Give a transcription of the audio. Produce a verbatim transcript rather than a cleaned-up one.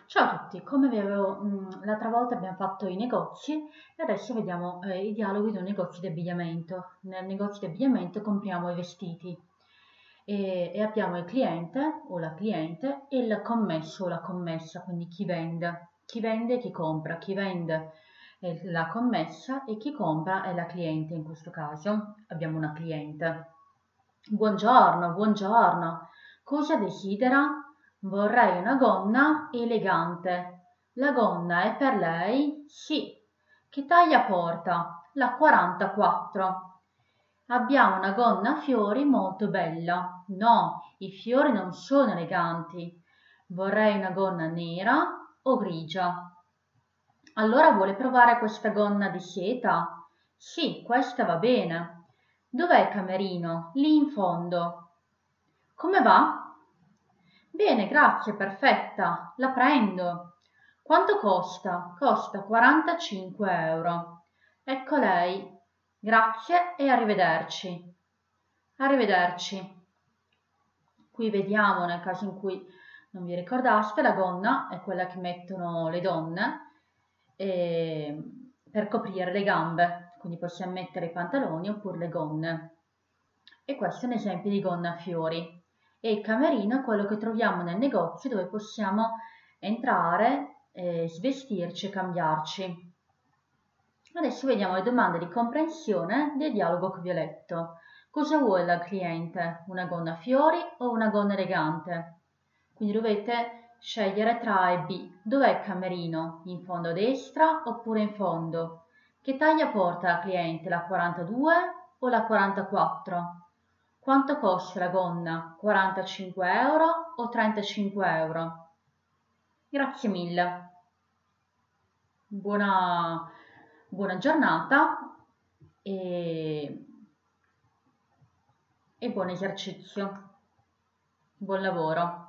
Ciao a tutti, come vi avevo, mh, l'altra volta abbiamo fatto i negozi e adesso vediamo eh, i dialoghi di un negozio di abbigliamento. Nel negozio di abbigliamento compriamo i vestiti e, e abbiamo il cliente o la cliente e il commesso o la commessa, quindi chi vende. Chi vende e chi compra. Chi vende è la commessa e chi compra è la cliente. In questo caso abbiamo una cliente. Buongiorno, buongiorno. Cosa desidera? Vorrei una gonna elegante. La gonna è per lei? Sì. Che taglia porta? La quarantaquattro. Abbiamo una gonna a fiori molto bella. No, i fiori non sono eleganti. Vorrei una gonna nera o grigia. Allora vuole provare questa gonna di seta? Sì, questa va bene. Dov'è il camerino? Lì in fondo. Come va? Bene, grazie, perfetta. La prendo. Quanto costa? Costa quarantacinque euro. Ecco lei. Grazie e arrivederci. Arrivederci. Qui vediamo nel caso in cui non vi ricordaste, la gonna è quella che mettono le donne eh, per coprire le gambe, quindi possiamo mettere i pantaloni oppure le gonne. E questo è un esempio di gonna a fiori. E il camerino è quello che troviamo nel negozio dove possiamo entrare, eh, svestirci e cambiarci. Adesso vediamo le domande di comprensione del dialogo che vi ho letto. Cosa vuole la cliente? Una gonna a fiori o una gonna elegante? Quindi dovete scegliere tra A e B. Dov'è il camerino? In fondo a destra oppure in fondo? Che taglia porta la cliente? La quarantadue o la quarantaquattro? Quanto costa la gonna? quarantacinque euro o trentacinque euro? Grazie mille. Buona, buona giornata e, e buon esercizio. Buon lavoro.